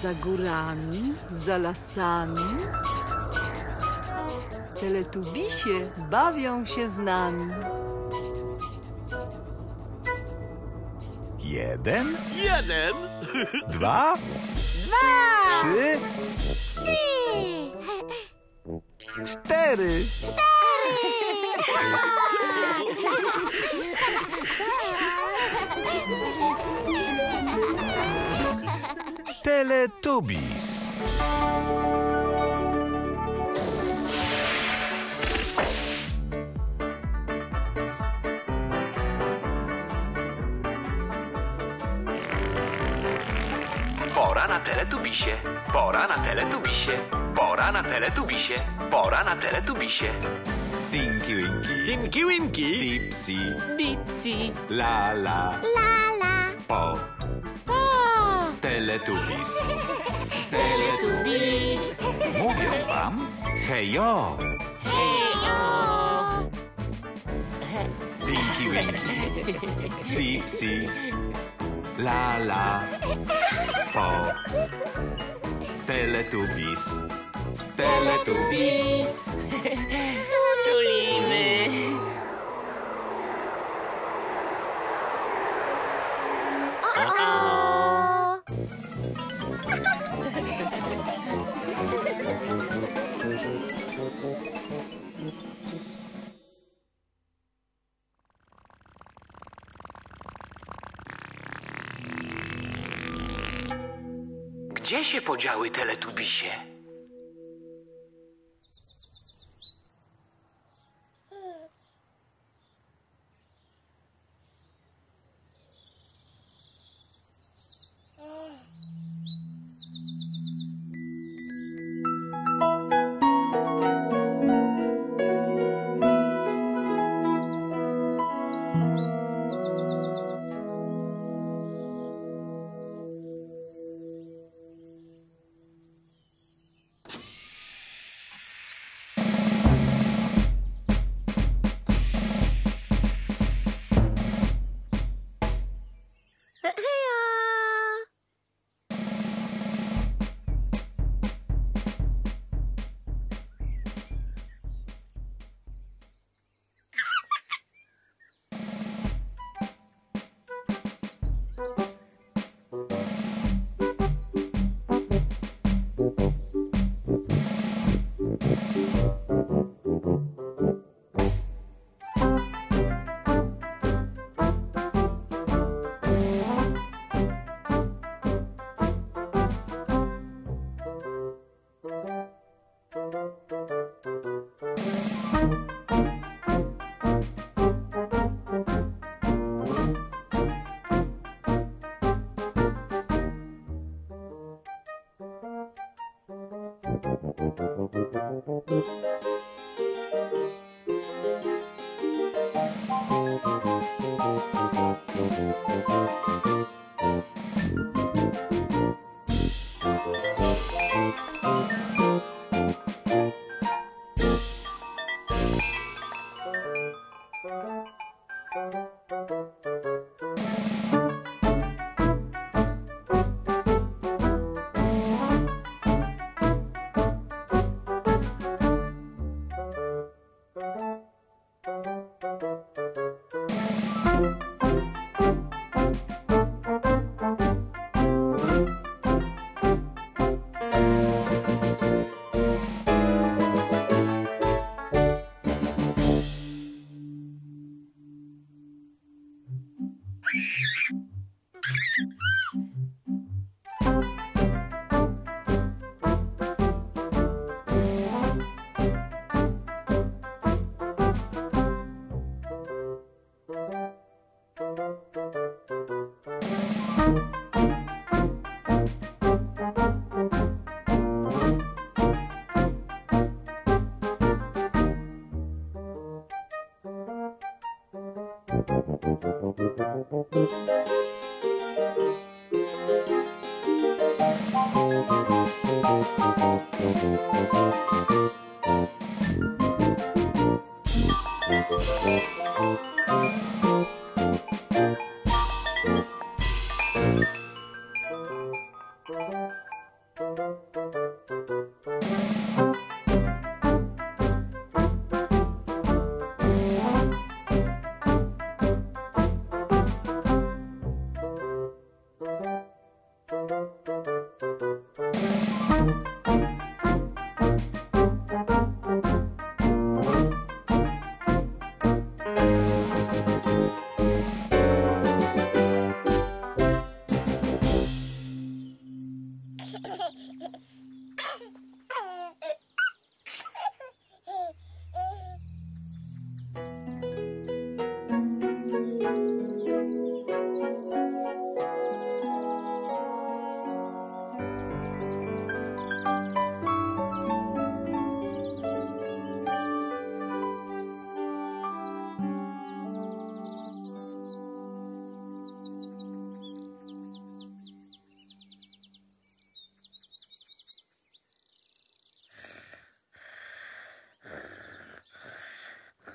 Za górami, za lasami Teletubisie bawią się z nami. 1, 1, 2, 3, 4. Teletubbies. Pora na Teletubisie, pora na Teletubisie, pora na Teletubisie, pora na Teletubisie. Tinky Winky, Tinky Winky, Dipsy, Dipsy, Lala, Lala. Po. O. Teletubbies. Teletubbies. Mówią wam hejo. Hejo. Tinky Winky, Dipsy, Lala, Po. Teletubbies. Teletubbies. tulimy. O. Gdzie się podziały Teletubisie?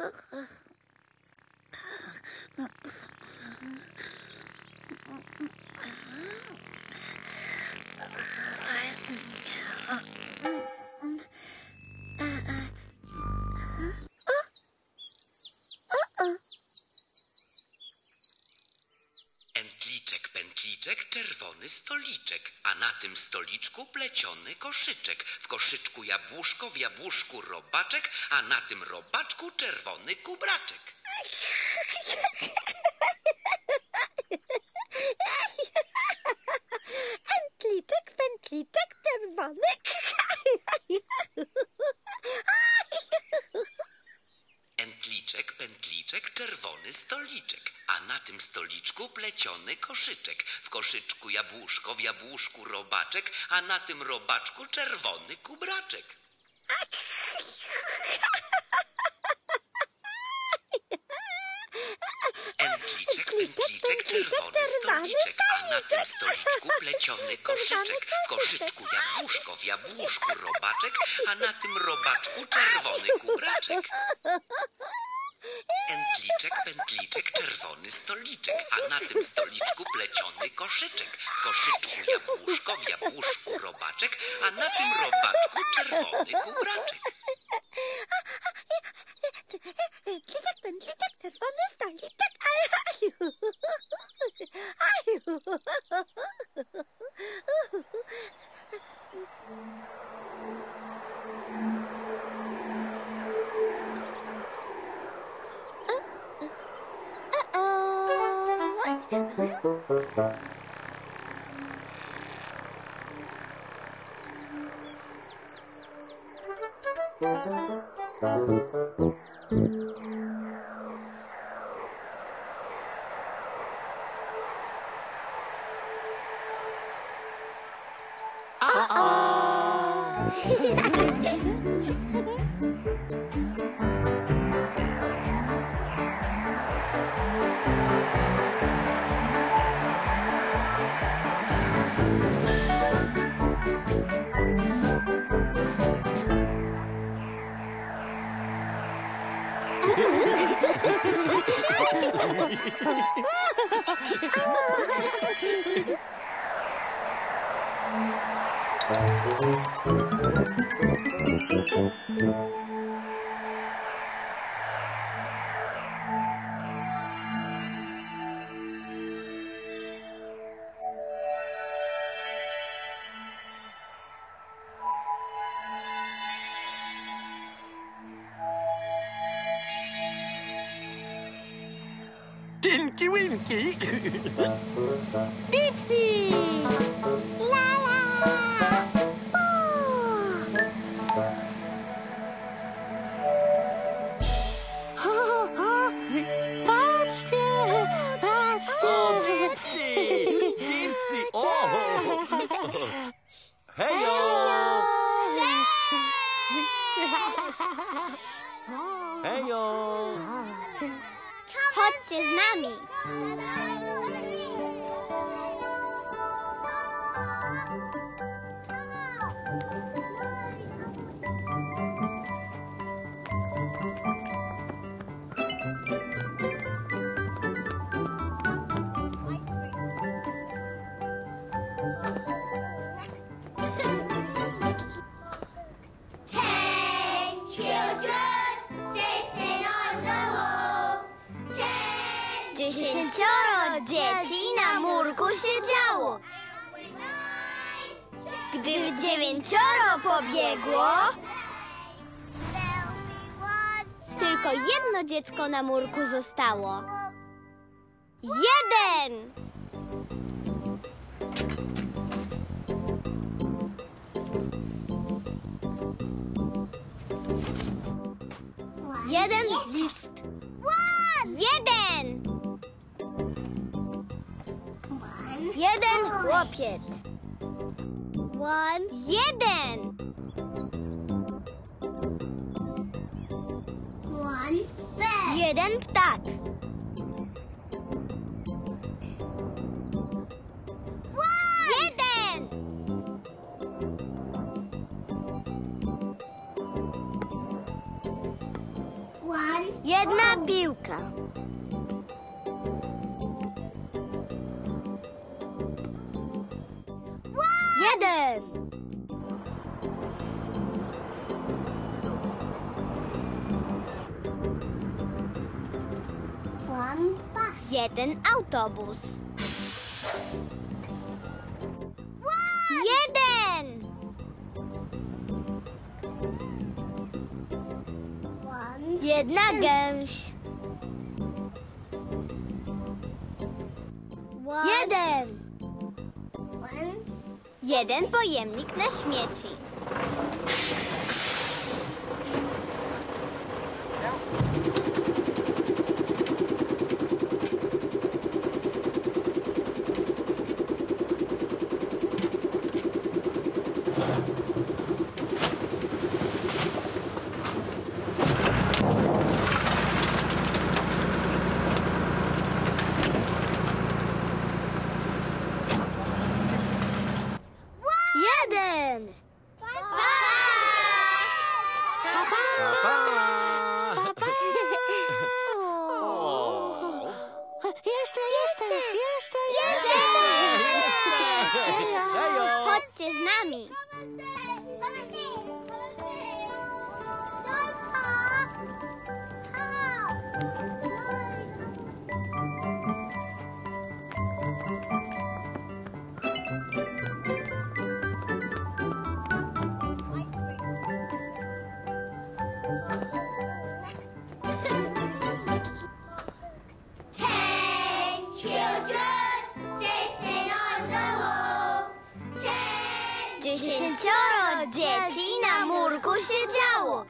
Entliczek, pętliczek, czerwony stoliczek, a na tym stoliczku pleciony koszyczek. W koszyczku jabłuszko, w jabłuszku robaczek, a na tym robaczku czerwony kubraczek. Entliczek, pętliczek, czerwony. Entliczek, pętliczek, czerwony stoliczek, a na tym stoliczku pleciony koszyczek. W koszyczku jabłuszko, w jabłuszku robaczek, a na tym robaczku czerwony kubraczek. Entliczek, pętliczek, czerwony stoliczek, a na tym stoliczku pleciony koszyczek. W koszyczku jabłuszko, w jabłuszku robaczek, a na tym robaczku czerwony kubraczek. Entliczek, pętliczek, czerwony stoliczek, a na tym stoliczku pleciony koszyczek. W koszyczku jabłuszko, w jabłuszku robaczek, a na tym robaczku czerwony kubraczek. Entliczek, pętliczek, czerwony stoliczek. Tinky Winky. Dipsy! La! Patrzcie! Dipsy! O! Hejo! Hejo! Chodźcie z nami! Dziesięcioro dzieci na murku siedziało. Gdy 9 pobiegło, tylko jedno dziecko na murku zostało. 1! Jeden list. 1! Jeden chłopiec. 1! Jeden ptak. 1! Jedna piłka. Jeden. Jeden autobus. Jeden. Jedna gęś. Jeden. Jeden pojemnik na śmieci. Jeden. Hejo! Chodźcie z nami. Dziesięcioro dzieci na murku siedziało.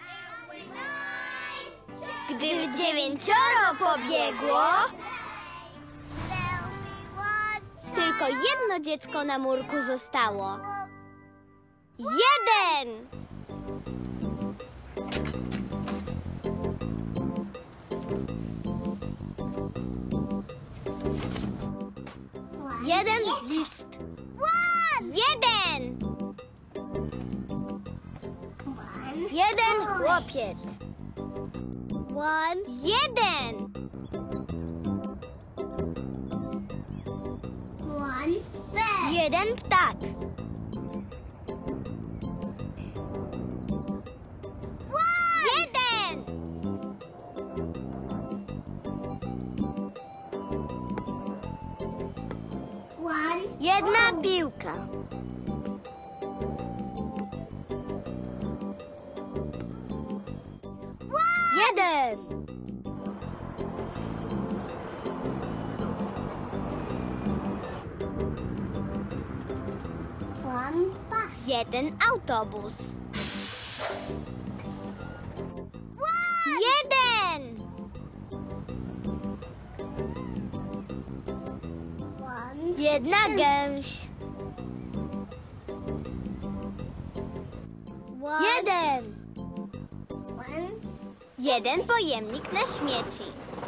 Gdy dziewięcioro pobiegło, tylko jedno dziecko na murku zostało. Jeden! Jeden list. Jeden! Jeden chłopiec. Jeden! Jeden ptak. Jeden! Jedna piłka. Jeden! Jeden autobus. Jeden! Jedna gęś. Jeden! Jeden pojemnik na śmieci.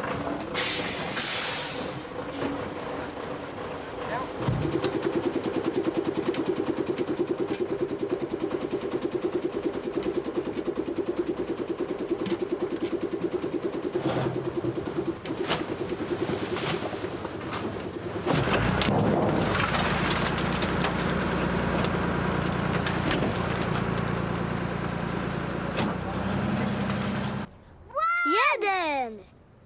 Jeden!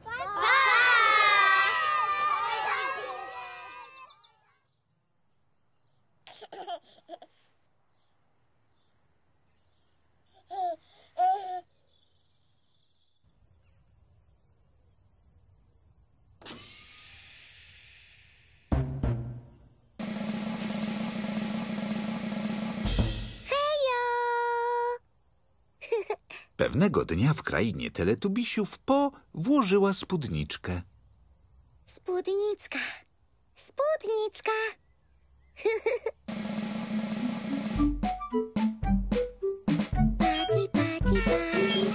Pewnego dnia w krainie teletubisiów Po włożyła spódniczkę. Spódnicka, spódnicka. Pati, pati, pati.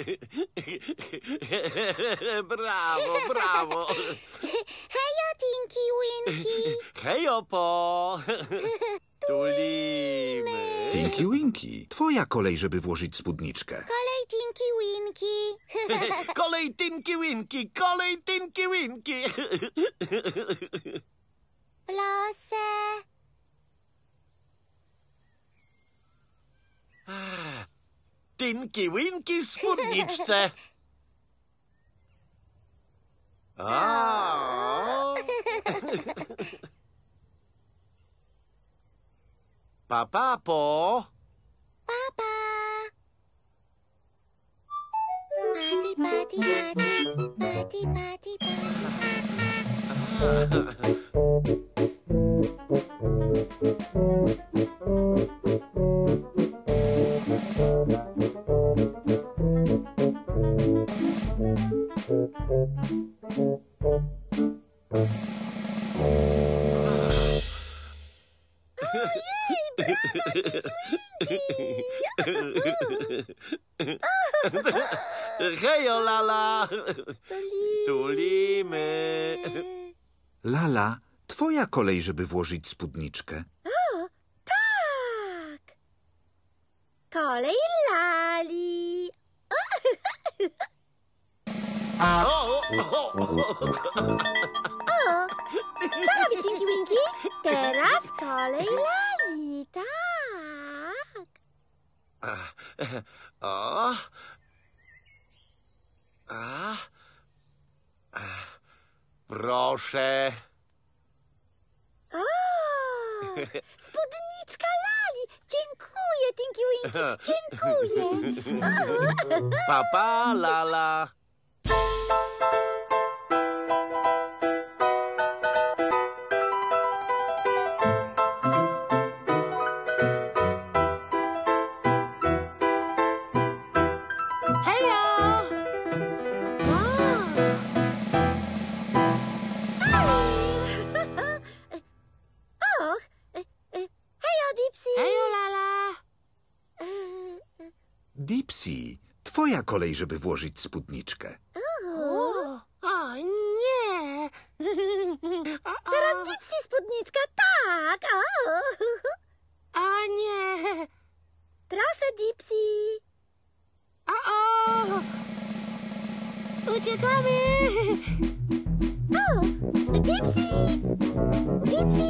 Brawo, brawo. Hejo, Tinky Winky. Hejo, po. Tulimy. Tinky Winky, twoja kolej, żeby włożyć spódniczkę. Kolej Tinky Winky. Kolej Tinky Winky, kolej Tinky Winky. Proszę. Tinky Winky w spódniczce. A. Papa, po. Papa. Pati, pati, pati. Pati, pati, Hejo, Lala. Tulimy. Lala, twoja kolej, żeby włożyć spódniczkę. Tak. Kolej Lali. Co robi Tinky Winky? Teraz kolej Lali. Tak. O. Proszę. O, spódniczka Lali. Dziękuję, Tinky Winky. Dziękuję. Papa, Lala. Dipsy, twoja kolej, żeby włożyć spódniczkę. O nie! Teraz Dipsy spódniczka, tak! O nie! Proszę, Dipsy! Uciekamy! O! Dipsy! Dipsy!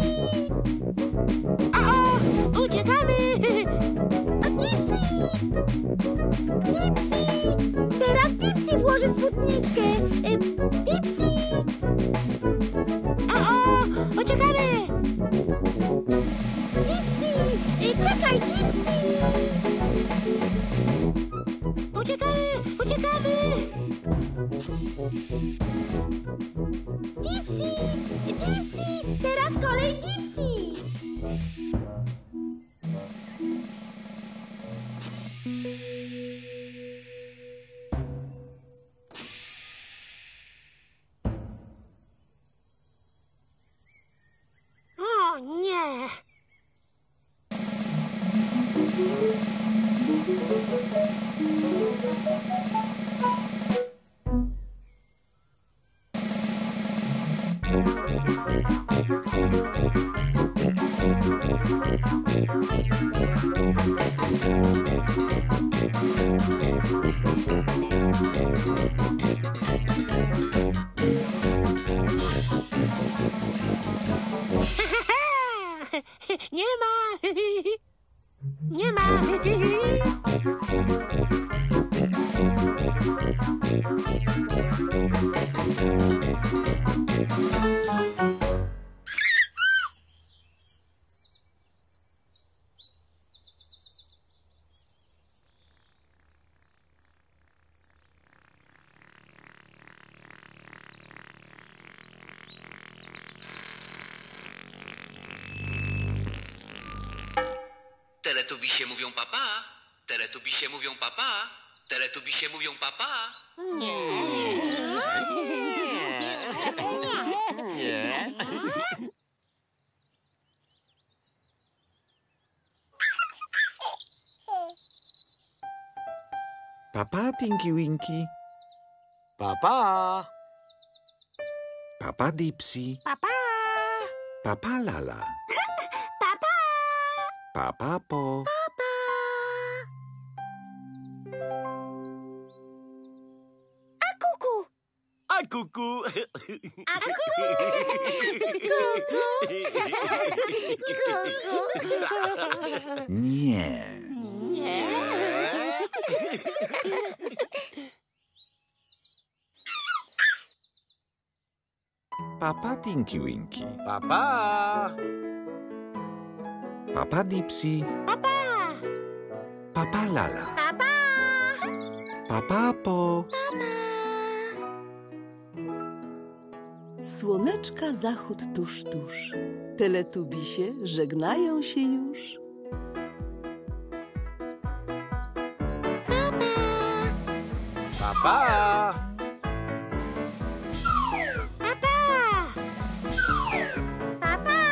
Uciekamy! Dipsy! Dipsy! Teraz Dipsy włoży spódniczkę! Dipsy! Uciekamy! Dipsy! Czekaj, Dipsy! Uciekamy! Uciekamy! Dipsy! Dipsy! Teraz kolej Dipsy! O nie! Nie ma! Nie ma! Teletubisie mówią papa. Teletubisie mówią papa. Teletubisie mówią papa. Nie. Papa Tinky Winky. Papa. Papa Dipsy. Papa! Papa Lala. Papa! Papa Po. A kuku! A kuku. A kuku! Nie. Nie. Papa Tinky Winky. Papa. Papa Dipsy. Papa! Papa Lala. Papa! Papa Po. Słoneczka zachód tuż, tuż. Teletubisie żegnają się już. Papa. Papa! Papa!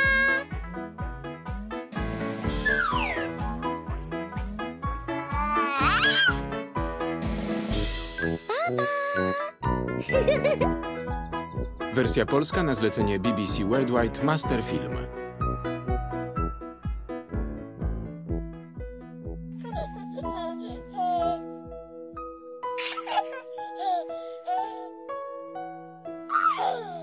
Wersja polska na zlecenie BBC Worldwide Master Film. Papa!